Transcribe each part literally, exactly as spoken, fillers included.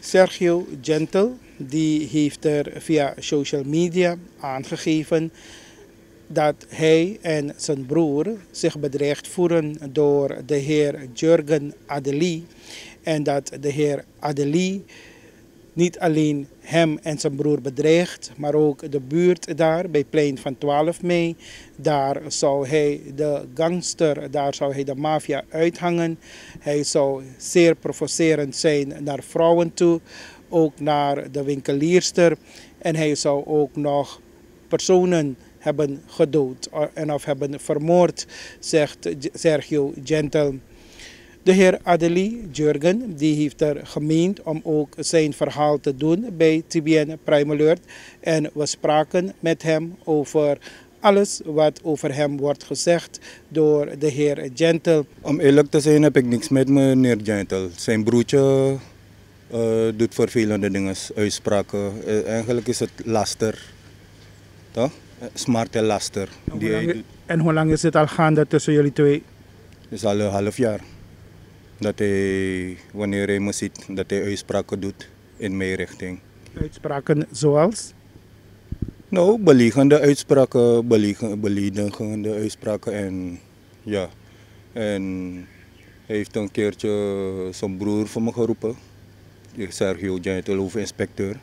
Sergio Gentle, die heeft er via social media aangegeven dat hij en zijn broer zich bedreigd voelen door de heer Jurgen Adely. En dat de heer Adely niet alleen hem en zijn broer bedreigt, maar ook de buurt daar bij plein van twaalf mei. Daar zou hij de gangster, daar zou hij de maffia uithangen. Hij zou zeer provocerend zijn naar vrouwen toe, ook naar de winkelierster. En hij zou ook nog personen hebben gedood en of hebben vermoord, zegt Sergio Gentle. De heer Adely, Jurgen, die heeft er gemeend om ook zijn verhaal te doen bij T B N PRIMEALERT. En we spraken met hem over alles wat over hem wordt gezegd door de heer Gentle. Om eerlijk te zijn heb ik niks met meneer Gentle. Zijn broertje uh, doet vervelende dingen, uitspraken. Uh, eigenlijk is het laster. Toch? Smaad en laster. En Die hoe, lang, en hoe lang is het al gaande tussen jullie twee? Het is al een half jaar. Dat hij, wanneer hij me ziet, dat hij uitspraken doet in mijn richting. Uitspraken zoals? Nou, beliegende uitspraken, beledigende uitspraken en ja. En hij heeft een keertje zijn broer voor me geroepen, Sergio Gentle, hoofdinspecteur.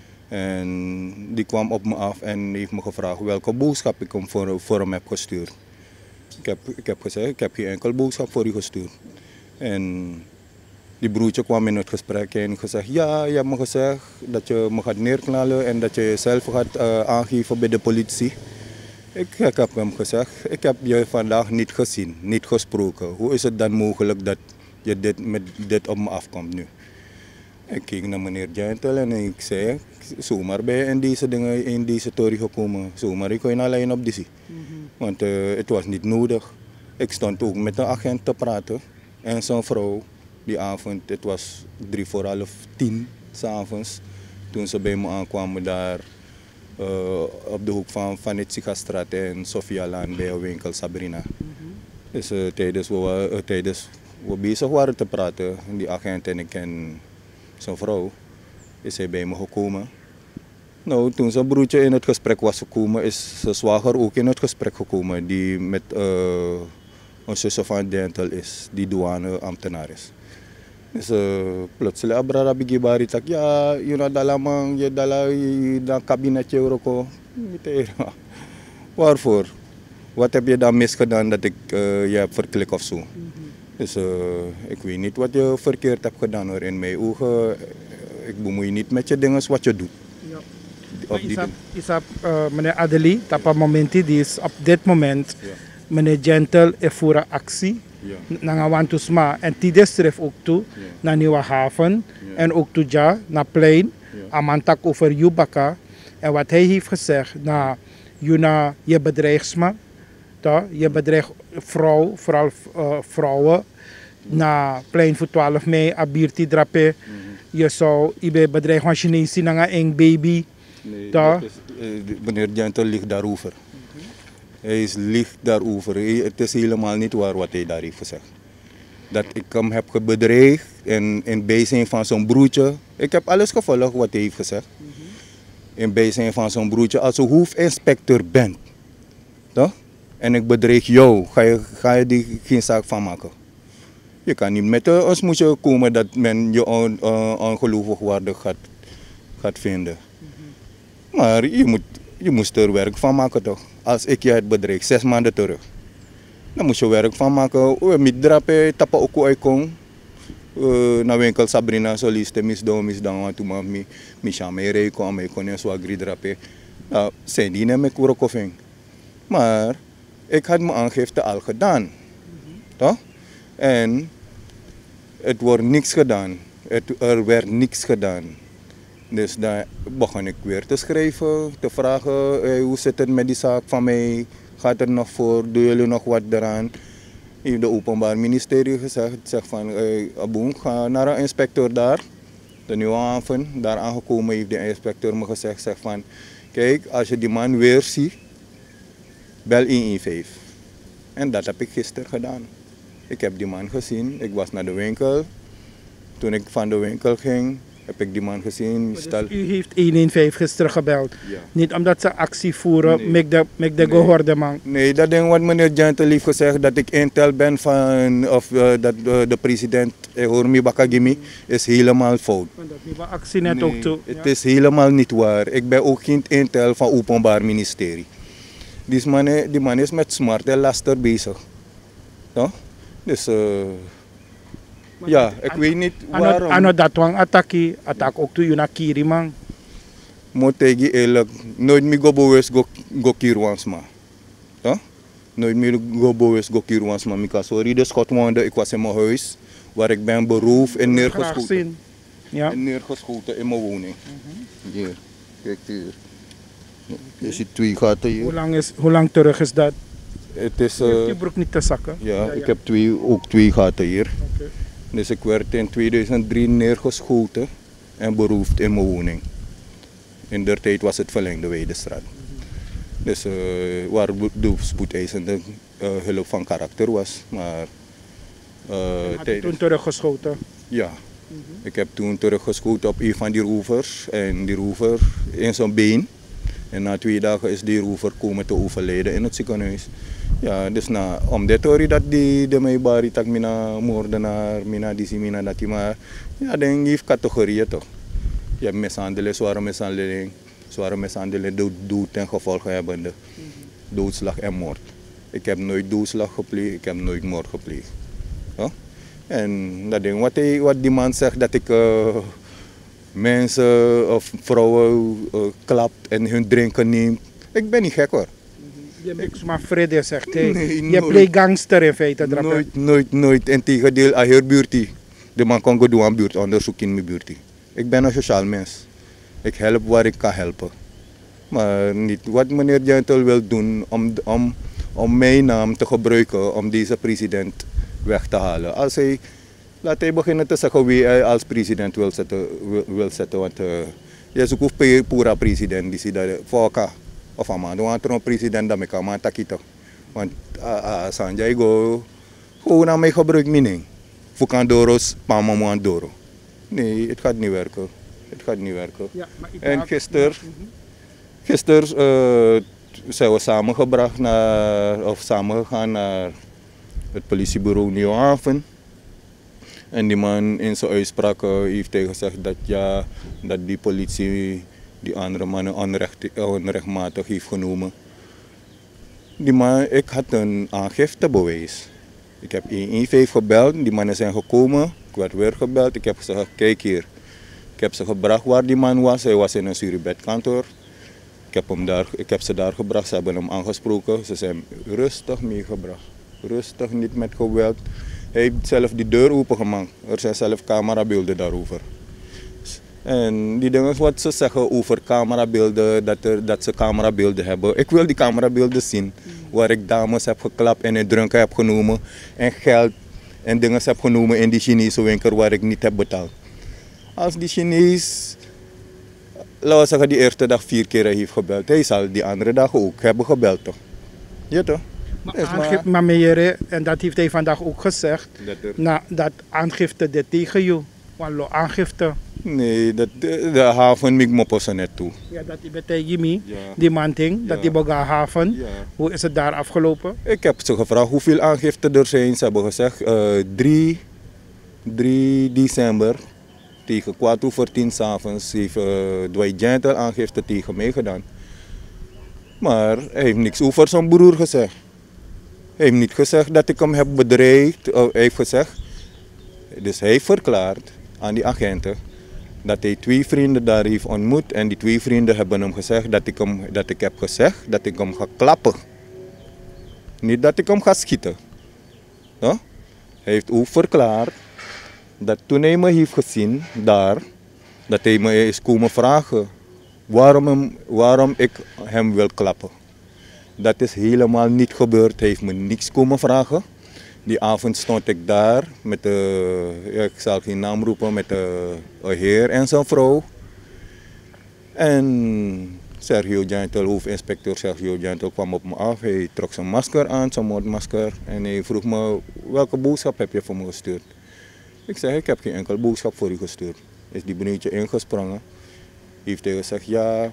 En die kwam op me af en heeft me gevraagd welke boodschap ik hem voor, voor hem heb gestuurd. Ik heb, ik heb gezegd, ik heb geen enkel boodschap voor u gestuurd. En die broertje kwam in het gesprek en gezegd, ja, je hebt me gezegd dat je me gaat neerknallen en dat je jezelf gaat uh, aangeven bij de politie. Ik, ik heb hem gezegd, ik heb je vandaag niet gezien, niet gesproken. Hoe is het dan mogelijk dat je dit, met dit op me afkomt nu? Ik keek naar meneer Gentle en ik zei, zomaar ben je in deze dingen, in deze tory gekomen. Zomaar ik kon je alleen op die. Mm-hmm. Want uh, het was niet nodig. Ik stond ook met een agent te praten. En zijn vrouw, die avond, het was drie voor half tien 's avonds, toen ze bij me aankwamen daar uh, op de hoek van Vanitzigastraat en Sofialaan bij een winkel Sabrina. Mm-hmm. Dus uh, tijdens, we, uh, tijdens we bezig waren te praten, die agent en ik en zijn vrouw, is hij bij me gekomen. Nou, toen zijn broertje in het gesprek was gekomen, is zijn zwager ook in het gesprek gekomen, die met uh, een zusje van Gentle is, die douaneambtenaar is. Dus uh, plotseling abrara bigi bari tak, ja, je na dalamang, je dala dan kabinetje euroko. Waarvoor? Wat heb je dan misgedaan dat ik uh, je heb verklikt of zo? Mm-hmm. Dus uh, ik weet niet wat je verkeerd hebt gedaan hoor. In mijn ogen, ik bemoei niet met je dingen wat je doet. Ja. Op die isap, isap, uh, meneer Adely, op een moment, die is op dit moment, ja. Meneer Gentle heeft voor actie. Ja. Naar Wantu Smaad en Tides treft ook toe, ja. Naar Nieuwe Haven, ja. En ook toe ja, naar Plein, ja. Amantak over Jubaka. En wat hij heeft gezegd, nou, Juna, je bedreigt me, je bedreigt vrouw, vooral uh, vrouwen, na Plein voor twaalf mei, Abirti Drape, mm-hmm. Je zou je bedreigen van Chinese naar een baby. Nee, dat is, uh, meneer Gentle ligt daarover. Hij is licht daarover. Het is helemaal niet waar wat hij daar heeft gezegd. Dat ik hem heb bedreigd en in bijzijn van zijn broertje. Ik heb alles gevolgd wat hij heeft gezegd. Mm-hmm. In bijzijn van zijn broertje. Als je hoofdinspecteur bent, toch? En ik bedreig jou, ga je, ga je die geen zaak van maken. Je kan niet met ons moet je komen dat men je on, uh, ongelooflijk waardig gaat, gaat vinden. Mm-hmm. Maar je moet, je moest er werk van maken toch? Als ik je het bedreig, zes maanden terug. Dan moet je werk van maken. We met drapen, tappen ook uitkomen. Na winkel Sabrina soliste misdaan, misdaan, want toen maar mi mi chame reiko, me kon je zo agri drapen. Nou, zijn die niet met kurokofing. Maar ik had mijn aangifte al gedaan, mm-hmm. Toch? En het wordt niks gedaan. Het, er werd niks gedaan. Dus dan begon ik weer te schrijven, te vragen hey, hoe zit het met die zaak van mij, gaat er nog voor, doen jullie nog wat eraan? Heeft de openbaar ministerie gezegd, zegt van hey, Aboen, ga naar een inspecteur daar, de Nieuwe Haven, daar aangekomen heeft de inspecteur me gezegd, zegt van kijk, als je die man weer ziet, bel honderdvijf. En dat heb ik gisteren gedaan. Ik heb die man gezien, ik was naar de winkel, toen ik van de winkel ging, heb ik die man gezien. Dus Stel... u heeft honderdvijftien gisteren gebeld. Ja. Niet omdat ze actie voeren Nee. met de, met de Nee. gehoorde man. Nee, dat ding wat meneer Gentle heeft gezegd, dat ik intel ben van, of uh, dat uh, de president Hormi Bakagimi, is helemaal fout. Want dat nieuwe actie net Nee, ook toe. het Ja. is helemaal niet waar. Ik ben ook geen intel van Openbaar Ministerie. Die man, die man is met Smaad en laster bezig. Ja? Dus uh, ja, ik weet niet waarom. Ano dat wang ataki, attack ook toe na kiri man. Moet ik je eerlijk, nooit meer go bewust go go kirwansma. Ja? Nooit meer go bewust go kirwansma. Mika sorry de schotwonden, ik was in mijn huis waar ik ben beroofd en neergeschoten. Ja. En neergeschoten in mijn woning. Mm-hmm. Hier, kijk hier. Je ziet twee gaten hier. Hoe lang, is, hoe lang terug is dat? Het is, Uh, uh, die broek niet te zakken? ja, ja, ja. ik heb twee, ook twee gaten hier. Okay. Dus ik werd in tweeduizend drie neergeschoten en beroofd in mijn woning. In der tijd was het verlengde Weidestraat. Mm-hmm. Dus uh, waar de spoedeisende uh, hulp van karakter was. Maar, uh, had je toen teruggeschoten? Ja. Mm-hmm. Ik heb toen teruggeschoten op een van die rovers. En die rover in zijn been. En na twee dagen is die rover komen te overlijden in het ziekenhuis. Ja, dus na, om dit hoor je dat die de mij bari tak mina moordenaar, mina disi, mina dati, maar ja, dan heeft categorieën toch. Je hebt mishandeling, zware mishandeling, zware mishandeling, dood, dood ten gevolge hebbende, doodslag en moord. Ik heb nooit doodslag gepleegd, ik heb nooit moord gepleegd. Ja? En dat ding, wat, hij, wat die man zegt dat ik uh, mensen of vrouwen uh, klapt en hun drinken neemt, ik ben niet gek hoor. Je bent maar vrede, zegt hij. Nee, je pleegt gangster in feite. Nooit, nooit, nooit. En tegendeel, aan haar buurt. De man kan doen aan buurtonderzoek in mijn buurt. Ik ben een sociaal mens. Ik help waar ik kan helpen. Maar niet wat meneer Gentle wil doen om, om, om mijn naam te gebruiken om deze president weg te halen. Als hij, laat hij beginnen te zeggen wie hij als president wil zetten. Wil, wil zetten want uh, je zoekt een pura president. Die ziet dat voor elkaar. Of ama, dan want er een president dat ik kan maar takito. Want uh, Sanjay go, gewoon aan mij gebruik mening. Voor kan doros, pama mo aan doro. Nee, het gaat niet werken. Het gaat niet werken. Ja, en gisteren, gisteren uh, zijn we samengebracht naar, of samengegaan naar het politiebureau Nieuwhaven. En die man in zijn uitspraak uh, heeft tegen gezegd dat ja, dat die politie die andere mannen onrecht, onrechtmatig heeft genomen. Die man, ik had een aangiftebewijs. Ik heb honderdvijftien gebeld, die mannen zijn gekomen. Ik werd weer gebeld, ik heb gezegd, kijk hier. Ik heb ze gebracht waar die man was, hij was in een Suribet-kantoor. Ik heb, hem daar, ik heb ze daar gebracht, ze hebben hem aangesproken. Ze zijn rustig meegebracht. Rustig, niet met geweld. Hij heeft zelf die deur opengemaakt. Er zijn zelf camerabeelden daarover. En die dingen wat ze zeggen over camerabeelden, dat, er, dat ze camerabeelden hebben. Ik wil die camerabeelden zien. Waar ik dames heb geklapt en in dranken heb genomen. En geld en dingen heb genomen in die Chinese winkel waar ik niet heb betaald. Als die Chinees, laten we zeggen die eerste dag vier keer heeft gebeld. Hij zal die andere dag ook hebben gebeld toch? Ja toch? Maar, yes, maar, maar meneer, en dat heeft hij vandaag ook gezegd. Dat, er... nou, dat aangifte dit tegen jou. Want aangifte. Nee, dat, de, de haven ik me pas net toe. Ja, dat hij tegen mij, ja. Die man ding, ja. Dat die boga haven. Ja. Hoe is het daar afgelopen? Ik heb ze gevraagd hoeveel aangiften er zijn. Ze hebben gezegd uh, drie december tegen kwart over tien s'avonds heeft uh, Widjai aangifte tegen mij gedaan. Maar hij heeft niks over zijn broer gezegd. Hij heeft niet gezegd dat ik hem heb bedreigd. Uh, hij heeft gezegd, dus hij heeft verklaard aan die agenten dat hij twee vrienden daar heeft ontmoet en die twee vrienden hebben hem gezegd dat ik, hem, dat ik heb gezegd dat ik hem ga klappen. Niet dat ik hem ga schieten. Ja? Hij heeft ook verklaard dat toen hij me heeft gezien daar, dat hij me is komen vragen waarom, hem, waarom ik hem wil klappen. Dat is helemaal niet gebeurd, hij heeft me niks komen vragen. Die avond stond ik daar met de, ja, ik zal geen naam roepen, met de, een heer en zijn vrouw. En Sergio Gentle, hoofdinspecteur Sergio Gentle kwam op me af. Hij trok zijn masker aan, zijn mondmasker. En hij vroeg me, welke boodschap heb je voor me gestuurd? Ik zei, ik heb geen enkel boodschap voor u gestuurd. is die broertje ingesprongen. Heeft hij gezegd, ja,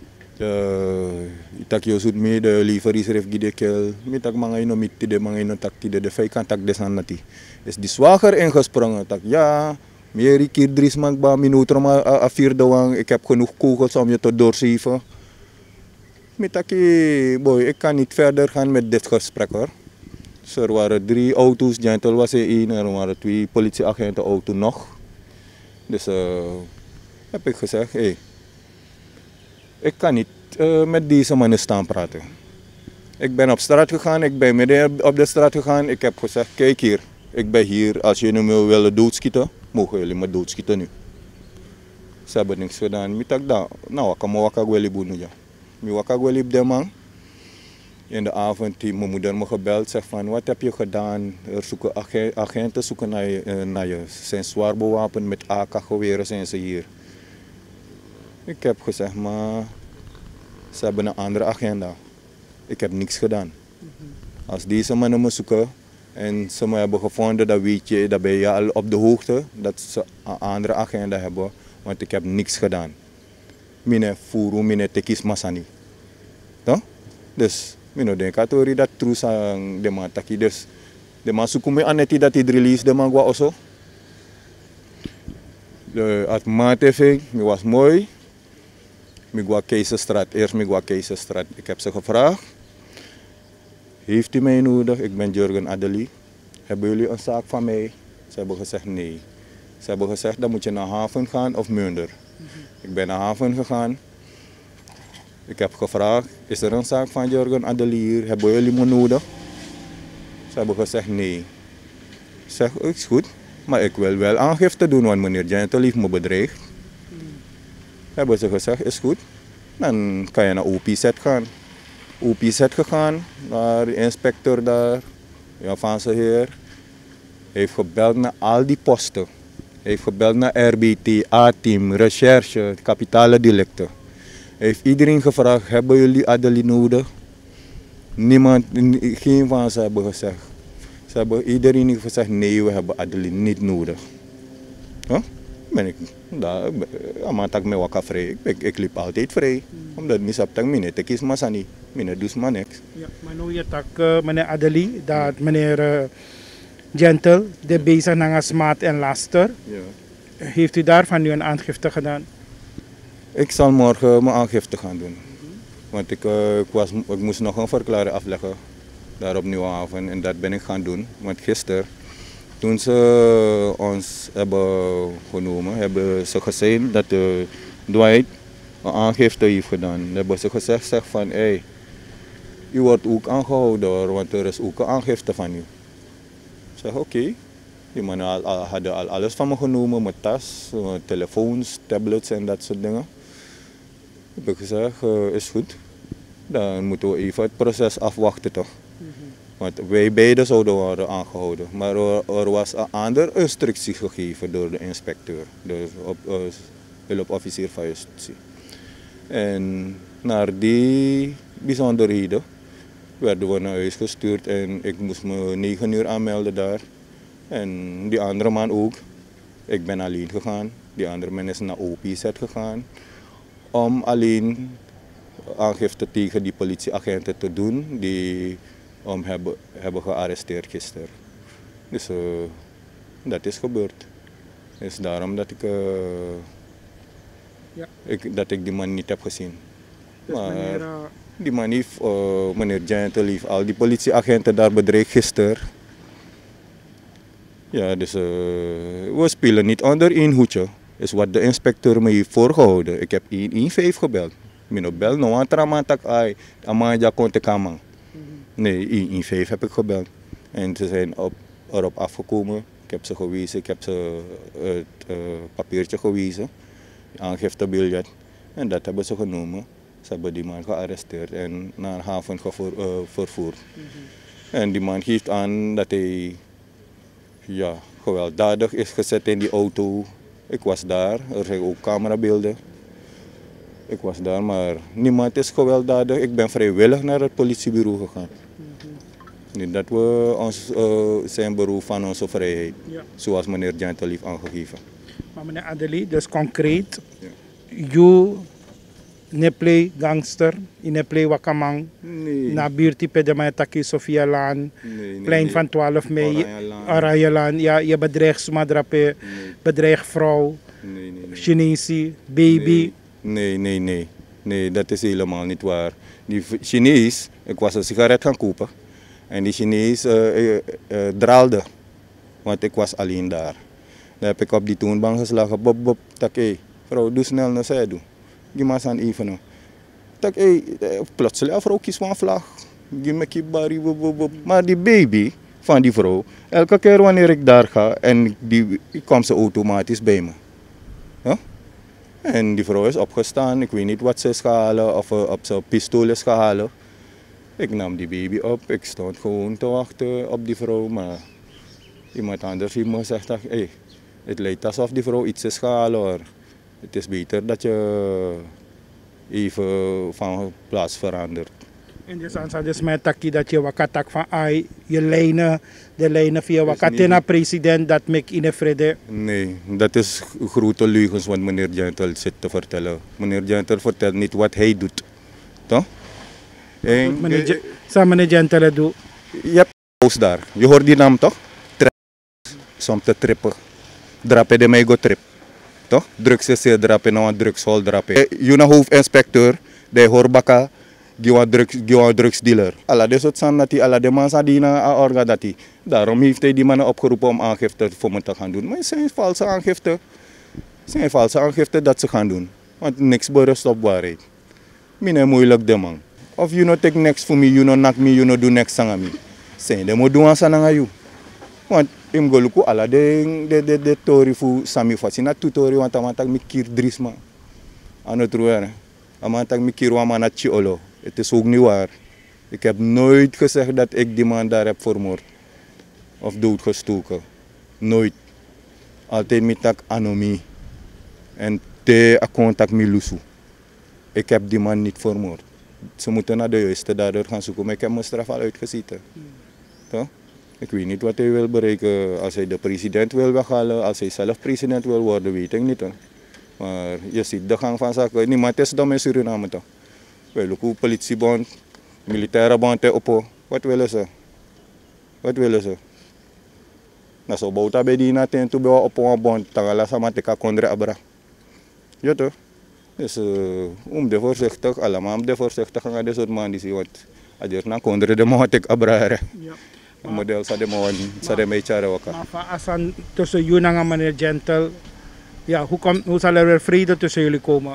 ik je zoet mee, de liever is er even de kel. Met dat mangay no mit de mangay no tak de de vijf kan tak desan nati. Is die zwager ingesprongen, tak ja, meer keer drie smak ba minuut maar a vier dawang. Ik heb genoeg kogels om je te doorzeven. Met dat boy, ik kan niet verder gaan met dit gesprek hoor. Dus er waren drie auto's, Gentle was er één, er waren twee politieagenten auto nog. Dus uh, heb ik gezegd, hé, hey, ik kan niet uh, met deze mannen staan praten. Ik ben op straat gegaan, ik ben midden op de straat gegaan. Ik heb gezegd, kijk hier, ik ben hier. Als jullie me willen doodschieten, mogen jullie me doodschieten nu. Ze hebben niks gedaan. Ik dacht, nou, ik kan me wakker willen doen. Ik wakker willen op de man. In de avond heeft mijn moeder me gebeld, zegt van, wat heb je gedaan? Er zoeken ag agenten zoeken naar je, uh, naar je. Ze zijn zwaar bewapend met A K-geweren zijn ze hier. Ik heb gezegd, maar ze hebben een andere agenda. Ik heb niks gedaan. Als deze mannen me zoeken en ze me hebben gevonden, dan weet je, dan ben je al op de hoogte dat ze een andere agenda hebben. Want ik heb niks gedaan. Mine furu, mine tekis masani. Toch? Dus, ik denk dat dat terus aan de man taki. Dus, de man zoeken me aan het dat hij release de man was zo. De Atma T V, was mooi. Ik ga Keizerstraat, eerst ik ga Keizerstraat. Ik heb ze gevraagd, heeft u mij nodig? Ik ben Jurgen Adely. Hebben jullie een zaak van mij? Ze hebben gezegd nee. Ze hebben gezegd, dan moet je naar haven gaan of Munder. Mm-hmm. Ik ben naar haven gegaan. Ik heb gevraagd, is er een zaak van Jurgen Adely hier? Hebben jullie me nodig? Ze hebben gezegd nee. Ik zeg, is goed, maar ik wil wel aangifte doen, want meneer Gentle heeft me bedreigd. Hebben ze gezegd, is goed. Dan kan je naar O P Z gaan. O P Z gegaan, naar de inspecteur daar, Javaanse heer. Hij heeft gebeld naar al die posten. Hij heeft gebeld naar R B T, A-team, recherche, kapitale delicten. Hij heeft iedereen gevraagd, hebben jullie Adely nodig? Niemand, geen van ze hebben gezegd. Ze hebben iedereen heeft gezegd, nee, we hebben Adely niet nodig. Huh? Ben ik, daar, maar tak me waka vrij. Ik, ik liep altijd vrij. Hmm. Omdat ik heb tak mine tekis masani. Mine dus maar niks. Ja, maar nu je tak uh, meneer Adely, dat meneer uh, Gentle, de ja. bezig naar Smaad en laster. Ja. Heeft u daarvan nu een aangifte gedaan? Ik zal morgen mijn aangifte gaan doen. Mm-hmm. Want ik, uh, ik, was, ik moest nog een verklaring afleggen. Daar op Nieuwhaven. En dat ben ik gaan doen. Want gisteren, toen ze ons hebben genomen, hebben ze gezegd dat de Dwight een aangifte heeft gedaan. Dan hebben ze gezegd zeg van, hé, hey, u wordt ook aangehouden hoor, want er is ook een aangifte van u. Ik zeg, oké. Okay. Die mannen al, al, hadden al alles van me genomen, mijn tas, mijn telefoons, tablets en dat soort dingen. Ik heb gezegd, uh, is goed. Dan moeten we even het proces afwachten toch. Mm-hmm. Want wij beiden zouden worden aangehouden. Maar er, er was een andere instructie gegeven door de inspecteur, de uh, hulpofficier van justitie. En naar die bijzonderheden werden we naar huis gestuurd en ik moest me negen uur aanmelden daar. En die andere man ook. Ik ben alleen gegaan. Die andere man is naar O P Z gegaan. Om alleen aangifte tegen die politieagenten te doen die hem hebben, hebben gearresteerd gisteren. Dus uh, dat is gebeurd. Dus daarom dat ik, uh, ja. ik, dat ik die man niet heb gezien. Dus maar meneer, uh... die man heeft, uh, meneer Gentle heeft al die politieagenten daar bedreigd gisteren. Ja, dus uh, we spelen niet onder één hoedje. Is wat de inspecteur me heeft voorgehouden. Ik heb één één vijf gebeld. Ik bel no aan tramatak ai, amanja kon te kamang. Nee, één één vijf heb ik gebeld. En ze zijn op, erop afgekomen. Ik heb ze gewezen, ik heb ze het uh, papiertje gewezen, aangiftebiljet. En dat hebben ze genomen. Ze hebben die man gearresteerd en naar de haven gevoer, uh, vervoerd. Mm-hmm. En die man geeft aan dat hij ja, gewelddadig is gezet in die auto. Ik was daar, er zijn ook camerabeelden. Ik was daar, maar niemand is gewelddadig. Ik ben vrijwillig naar het politiebureau gegaan. Mm-hmm. Niet dat we ons, uh, zijn beroep van onze vrijheid, ja. Zoals meneer Gentle heeft aangegeven. Maar meneer Adely, dus concreet, Ja. you ne play gangster, je ne play wakamang, Nee. na buurtie pedemai taki Sofia Laan, Nee, nee, plein nee. van twaalf mei, Orajelaan. Orajelaan, ja, je bedreigt Smadrape, Nee. bedreigt vrouw, Nee, nee, nee. Chinese, baby. Nee, nee, nee. Nee, dat is helemaal niet waar. Die v- Chinees, ik was een sigaret gaan kopen. En die Chinees uh, uh, uh, draalde. Want ik was alleen daar. Dan heb ik op die toonbank geslagen. Bob, bob, tak, hé. Vrouw, doe snel naar zij, doe. Geef maar eens aan even. Nou. Tak, hé. Plotseling, vrouw, kies maar een vlag. Geef me kibari, bob, bob, bob. Maar die baby van die vrouw, elke keer wanneer ik daar ga, en die, die komt ze automatisch bij me. Ja? En die vrouw is opgestaan, ik weet niet wat ze is gehaald of uh, op zijn pistool is gehaald. Ik nam die baby op, ik stond gewoon te wachten op die vrouw, maar iemand anders heeft me gezegd, hey, het lijkt alsof die vrouw iets is gehaald hoor. Het is beter dat je even van plaats verandert. In de zin dus met taki dat je wakatak van ai, je lijnen, de lijnen via wakatena president, dat mek in de vrede. Nee, dat is grote leugens wat meneer Gentel zit te vertellen. Meneer Gentel vertelt niet wat hij doet. Toch? En, Meneer Je- Sa meneer Gentele doet. je hebt een daar. Je hoort die naam toch? Trap. Soms te trippen. Drapen de mij go trip. Toch? Drugs is hier drapen, nou een drugshol drapen. Je na hoofdinspecteur, de horbaka, die een drugs, die een drugsdealer. Alla de soort san dat hij, alla de man sa die na orga dat hij. Daarom heeft hij die mannen opgeroepen om aangifte voor me te gaan doen. Maar het zijn valse aangifte. Het zijn valse aangifte dat ze gaan doen. Want niks berust op waarheid. Mine moeilijk de man. Of you no take next for me, you no knock me, you no do next aan me. Zijn de moet doen aan sana you. Want im go luku ala de de de de tori fu sami fasi na tutori want amantak mi kir drisma. Ano truere. Amantak mi kir wa mana chiolo. Het is ook niet waar. Ik heb nooit gezegd dat ik die man daar heb vermoord. Of doodgestoken. Nooit. Altijd met tak anomie. En te a contact mi lusu. Ik heb die man niet vermoord. Ze moeten naar de juiste dader gaan zoeken, maar ik heb mijn straf al uitgezeten. Toch? Ik weet niet wat hij wil bereiken. Als hij de president wil weghalen, als hij zelf president wil worden, weet ik niet. Hè. Maar je ziet de gang van zaken. Niemand is dom in Suriname toch? Wij lopen politiebond, militaire bond op. Wat willen ze? Wat willen ze? Nou, zo bouwt bij die naten toe bij op een bond, tagala sama teka kondre abra. Ja toch? Dus uh, om de voorzichtig, allemaal om de voorzichtig gaan de soort man die zien wat. Ader na kondre de man tek abra. Ja. Een model sa de man, sa de mij chara waka. Maar van asan tussen jullie en meneer Gentel, ja, hoe, kom, hoe zal er weer vrede tussen jullie komen?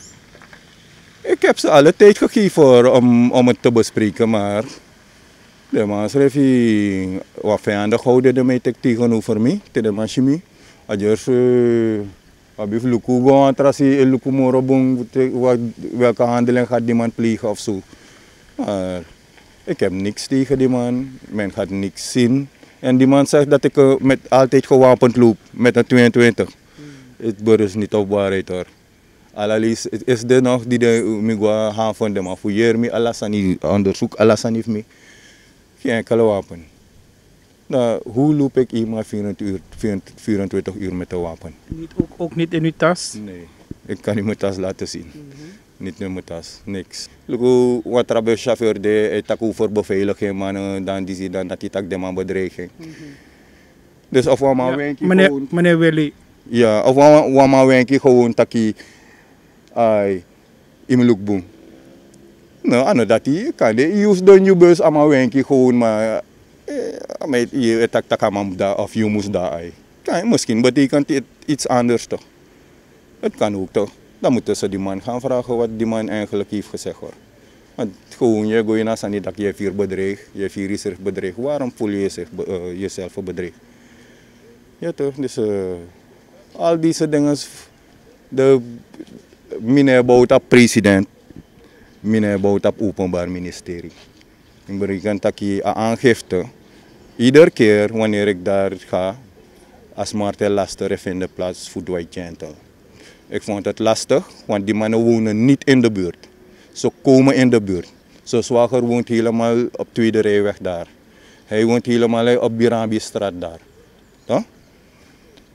Ik heb ze alle tijd gegeven om, om het te bespreken, maar de man schreef wat vijandig houden de mij tegenover mij, tegen de machine. Ader Abi luku go antrasi luku moro bung welke handeling gaat die man plegen of zo. Maar ik heb niks tegen die man, men gaat niks zien. En die man zegt dat ik uh, met, altijd gewapend loop met een tweeëntwintig. Het mm. berust niet op waarheid hoor. Alalis is er nog die de migwa gaan van dem afouilleer me alasani onderzoek alasani me. Geen enkele wapen. Nou, hoe loop ik iemand vierentwintig uur met een wapen? Niet, ook, ook niet in uw tas? Nee, ik kan niet mijn tas laten zien. Mm-hmm. Niet in mijn tas, niks. Luku, wat er bij chauffeur de, ik tak over beveiliging, man, dan die dan dat hij tak de man bedreiging. Mm-hmm. Dus of we maar ja, wenkie meneer, gewoon... Meneer Willy. Ja, of we, we maar wenkie gewoon taki, ai, in mijn lookboom. Nou, ano dat hij kan de, use de nieuw bus, ama wenkie gewoon, maar... Eh, je tak tak amam da of je moest daar. Kan misschien betekent het iets anders toch? Het kan ook toch? Dan moeten ze die man gaan vragen wat die man eigenlijk heeft gezegd hoor. Want gewoon je gooi naar zijn dat je vier bedreig, je vier is er bedreig. Waarom voel je zich, uh, jezelf een bedreig? Ja toch? Dus uh, al deze dingen, de meneer Bouta president, meneer Bouta openbaar ministerie. Ik berekent dat je aangifte, iedere keer wanneer ik daar ga, als Martel lastig vinden plaats voor Widjai. Ik vond het lastig, want die mannen wonen niet in de buurt. Ze komen in de buurt. Zijn zwager woont helemaal op Tweede Rijweg daar. Hij woont helemaal op Birambi straat daar. Toch?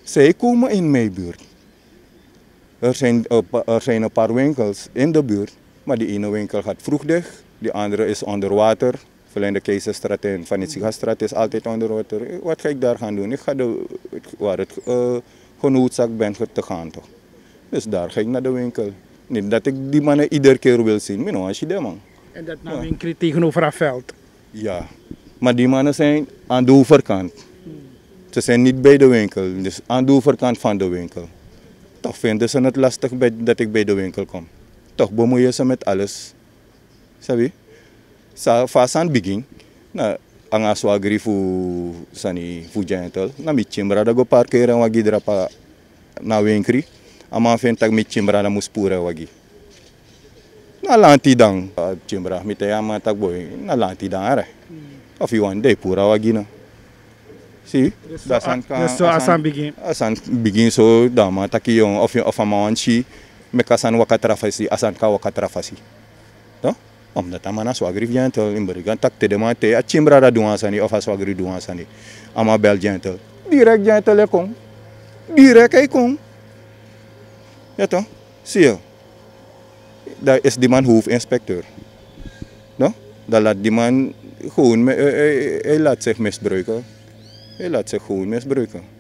Zij komen in mijn buurt. Er zijn, er zijn een paar winkels in de buurt, maar die ene winkel gaat vroeg dicht, die andere is onder water. Vooral in de Keizerstraat en Van Itzigastraat is altijd onder water. Wat ga ik daar gaan doen? Ik ga de, waar het uh, genoodzaakt ben te gaan toch. Dus daar ga ik naar de winkel. Niet dat ik die mannen iedere keer wil zien, maar als je dat man. En dat nou ja. Winkel tegenover haar veld? Ja, maar die mannen zijn aan de overkant. Ze zijn niet bij de winkel, dus aan de overkant van de winkel. Toch vinden ze het lastig bij, dat ik bij de winkel kom. Toch bemoeien ze met alles. Sabi? Sa fast aan het begin, na ang aswagri fu sani fu gentle, na mi chimbra da go parkera wagi drapa na winkri, ama fentag mi chimbra na muspura wagi. Na lanti dang chimbra mi te ama tag boy, na lanti dang are. Of you one day pura wagi na. Si, dat is zo asan begin. Asan begin so dama taki yung of of amawanchi mekasan wakatrafasi asan ka wakatrafasi. No? Omdat a mana swagri gentle in berigan tak te demante a chimbra da duansani of a swagri duansani. Ama bel gentle. Direct gentle e kom. Direct e kom. Ja toch? Zie je? Dat is die man hoofdinspecteur. No? Dat laat die man gewoon, hij laat zich misbruiken. Hij laat zich gewoon misbruiken.